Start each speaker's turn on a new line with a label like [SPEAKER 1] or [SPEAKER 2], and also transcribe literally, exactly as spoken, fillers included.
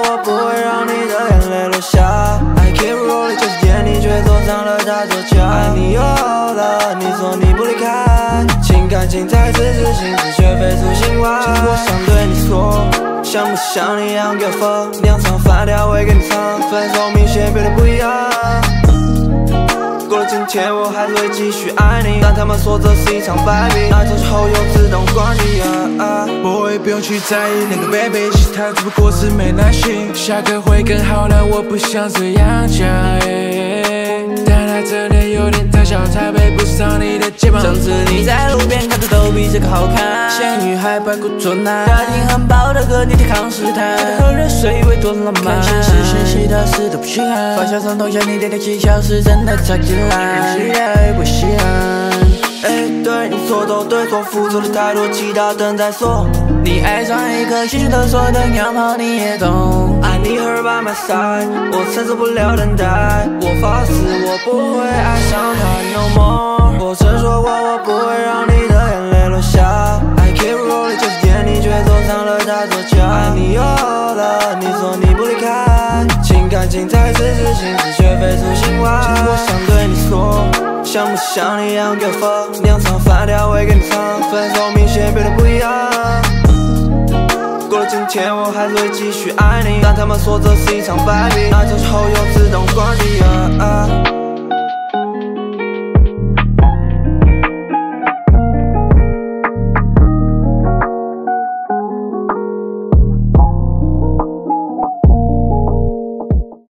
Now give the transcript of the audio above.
[SPEAKER 1] 我不会让你的眼泪落下。I keep rolling， 就是眼你却坐上了大座驾。爱你有了，你说你不离开，情感精彩，此时心思却飞出心外。其实我想对你说，像不像你一样 give fuck， 两场反调会跟你唱，分手明显变得不一样。过了今天，我还是会继续爱你，但他们说这是一场败笔，爱走之后又自动关机。啊
[SPEAKER 2] Boy， 不用去在意那个 baby， 其他只不过是没耐心。下个会更好了，我不想这样讲。但他真的有点太小，才配不上你的肩膀。
[SPEAKER 1] 上次你在路边看着都比这个好看，仙女还白骨纯男，家庭很饱的和你的康斯坦，喝热水会多浪漫。看现实讯息的事都不心安，发小上头像你点的技巧是真的超级烂，你期待不稀罕。哎，对你说都对错，付出了太多，其他等再说。你爱上一颗心胸的锁的娘炮，你也懂。I need her by my side， 我承受不了等待，我发誓我不会爱上她 no more。我曾说过我不会让你的眼泪落下。I keep rolling， 就是眼你却坐上了大座驾。爱你有了，你说你不离开，情感精彩，此时心思却飞出心外。其实我想对你说，像不像你一样 give fuck， 两场反调会跟你唱，分手明显变得不一样。过了今天，我还是会继续爱你，但他们说这是一场败笔，爱走之后又自动关机。啊啊